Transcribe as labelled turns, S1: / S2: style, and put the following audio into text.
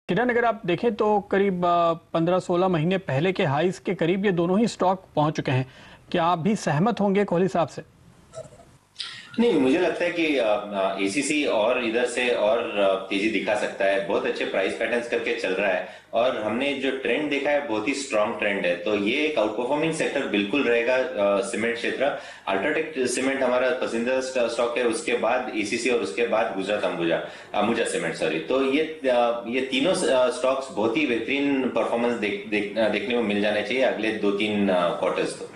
S1: किरण, अगर आप देखें तो करीब 15-16 महीने पहले के हाईज के करीब ये दोनों ही स्टॉक पहुंच चुके हैं। क्या आप भी सहमत होंगे कोहली साहब से?
S2: नहीं, मुझे लगता है कि एसीसी और इधर से और तेजी दिखा सकता है। बहुत अच्छे प्राइस पैटर्न्स करके चल रहा है और हमने जो ट्रेंड देखा है बहुत ही स्ट्रांग ट्रेंड है। तो ये एक आउट परफॉर्मिंग सेक्टर बिल्कुल रहेगा। सीमेंट क्षेत्र, अल्ट्राटेक सीमेंट हमारा पसंदीदा स्टॉक है, उसके बाद एसीसी और उसके बाद गुजरात अंबुजा अंबुजा सीमेंट, सॉरी। तो ये तीनों स्टॉक्स बहुत ही बेहतरीन परफॉर्मेंस देखने को मिल जाने चाहिए अगले 2-3 क्वार्टर्स को।